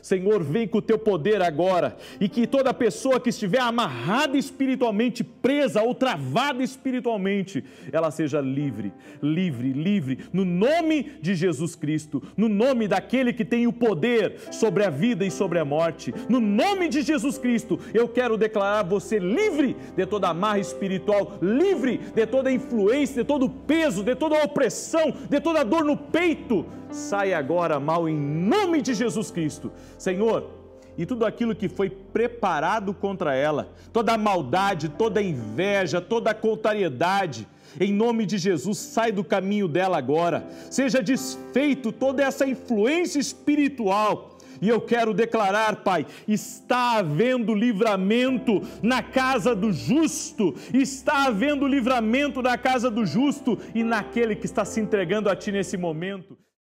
Senhor, vem com o teu poder agora, e que toda pessoa que estiver amarrada espiritualmente, presa ou travada espiritualmente, ela seja livre, livre, livre, no nome de Jesus Cristo, no nome daquele que tem o poder sobre a vida e sobre a morte. No nome de Jesus Cristo, eu quero declarar você livre de toda amarra espiritual, livre de toda influência, de todo peso, de toda opressão, de toda dor no peito. Sai agora, mal, em nome de Jesus Cristo. Senhor, e tudo aquilo que foi preparado contra ela, toda a maldade, toda a inveja, toda a contrariedade, em nome de Jesus, sai do caminho dela agora. Seja desfeito toda essa influência espiritual. E eu quero declarar, Pai, está havendo livramento na casa do justo, está havendo livramento na casa do justo e naquele que está se entregando a Ti nesse momento.